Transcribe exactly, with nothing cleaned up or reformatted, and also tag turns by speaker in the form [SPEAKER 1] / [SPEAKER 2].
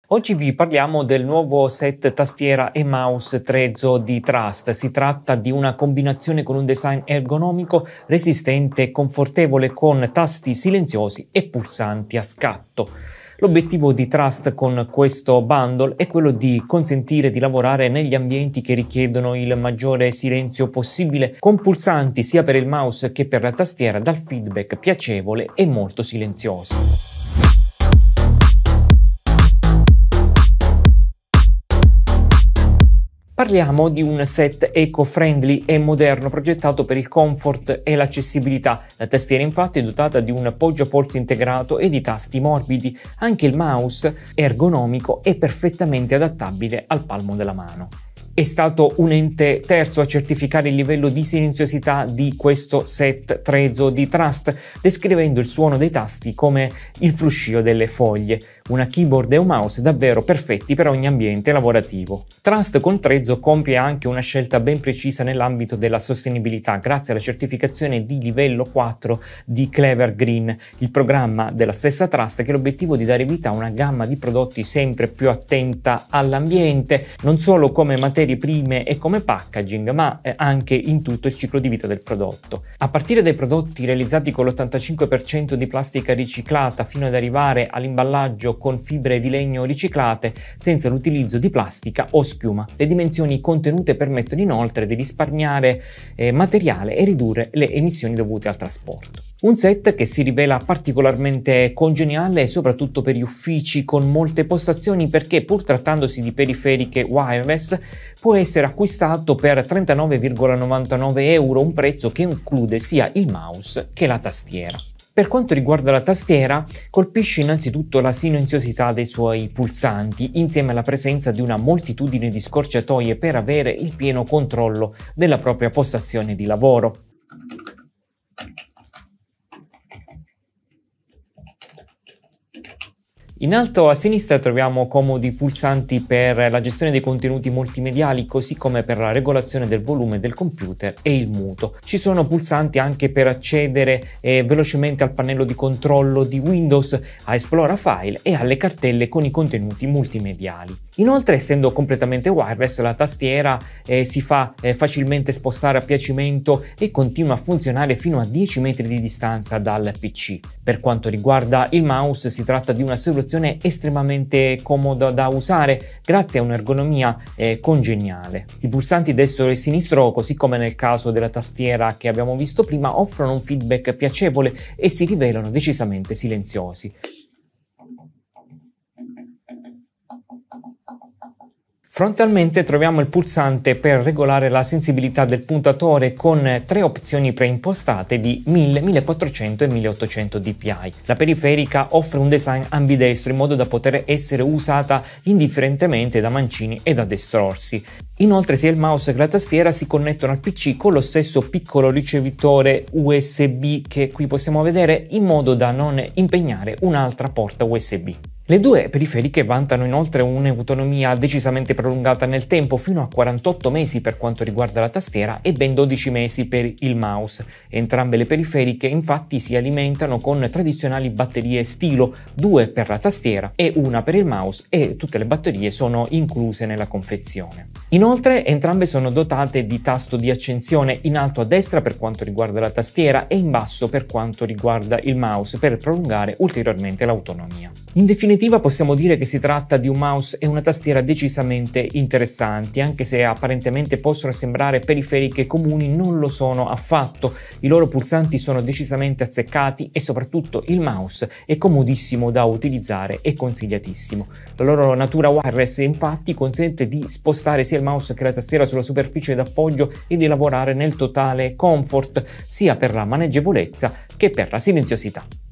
[SPEAKER 1] Oggi vi parliamo del nuovo set tastiera e mouse Trezzo di Trust. Si tratta di una combinazione con un design ergonomico, resistente e confortevole, con tasti silenziosi e pulsanti a scatto. L'obiettivo di Trust con questo bundle è quello di consentire di lavorare negli ambienti che richiedono il maggiore silenzio possibile, con pulsanti sia per il mouse che per la tastiera dal feedback piacevole e molto silenzioso. Parliamo di un set eco-friendly e moderno progettato per il comfort e l'accessibilità. La tastiera infatti è dotata di un poggiapolsi integrato e di tasti morbidi. Anche il mouse è ergonomico e perfettamente adattabile al palmo della mano. È stato un ente terzo a certificare il livello di silenziosità di questo set Trezzo di Trust, descrivendo il suono dei tasti come il fruscio delle foglie, una keyboard e un mouse davvero perfetti per ogni ambiente lavorativo. Trust con Trezzo compie anche una scelta ben precisa nell'ambito della sostenibilità, grazie alla certificazione di livello quattro di Clever Green, il programma della stessa Trust che ha l'obiettivo di dare vita a una gamma di prodotti sempre più attenta all'ambiente, non solo come materia prime e come packaging, ma anche in tutto il ciclo di vita del prodotto. A partire dai prodotti realizzati con l'ottantacinque per cento di plastica riciclata fino ad arrivare all'imballaggio con fibre di legno riciclate senza l'utilizzo di plastica o schiuma. Le dimensioni contenute permettono inoltre di risparmiare eh, materiale e ridurre le emissioni dovute al trasporto. Un set che si rivela particolarmente congeniale soprattutto per gli uffici con molte postazioni, perché pur trattandosi di periferiche wireless può essere acquistato per trentanove virgola novantanove euro, un prezzo che include sia il mouse che la tastiera. Per quanto riguarda la tastiera, colpisce innanzitutto la silenziosità dei suoi pulsanti, insieme alla presenza di una moltitudine di scorciatoie per avere il pieno controllo della propria postazione di lavoro. In alto a sinistra troviamo comodi pulsanti per la gestione dei contenuti multimediali, così come per la regolazione del volume del computer e il muto. Ci sono pulsanti anche per accedere eh, velocemente al pannello di controllo di Windows, a Esplora File e alle cartelle con i contenuti multimediali. Inoltre, essendo completamente wireless, la tastiera eh, si fa eh, facilmente spostare a piacimento e continua a funzionare fino a dieci metri di distanza dal P C. Per quanto riguarda il mouse, si tratta di una soluzione estremamente comoda da usare grazie a un'ergonomia eh, congeniale. I pulsanti destro e sinistro, così come nel caso della tastiera che abbiamo visto prima, offrono un feedback piacevole e si rivelano decisamente silenziosi. Frontalmente troviamo il pulsante per regolare la sensibilità del puntatore con tre opzioni preimpostate di mille, millequattrocento e milleottocento dpi. La periferica offre un design ambidestro in modo da poter essere usata indifferentemente da mancini e da destrorsi. Inoltre sia il mouse che la tastiera si connettono al P C con lo stesso piccolo ricevitore U S B che qui possiamo vedere, in modo da non impegnare un'altra porta U S B. Le due periferiche vantano inoltre un'autonomia decisamente prolungata nel tempo, fino a quarantotto mesi per quanto riguarda la tastiera e ben dodici mesi per il mouse. Entrambe le periferiche infatti si alimentano con tradizionali batterie stilo, due per la tastiera e una per il mouse, e tutte le batterie sono incluse nella confezione. Inoltre entrambe sono dotate di tasto di accensione in alto a destra per quanto riguarda la tastiera e in basso per quanto riguarda il mouse, per prolungare ulteriormente l'autonomia. In definitiva possiamo dire che si tratta di un mouse e una tastiera decisamente interessanti, anche se apparentemente possono sembrare periferiche comuni, non lo sono affatto. I loro pulsanti sono decisamente azzeccati e soprattutto il mouse è comodissimo da utilizzare e consigliatissimo. La loro natura wireless infatti consente di spostare sia il mouse che la tastiera sulla superficie d'appoggio e di lavorare nel totale comfort, sia per la maneggevolezza che per la silenziosità.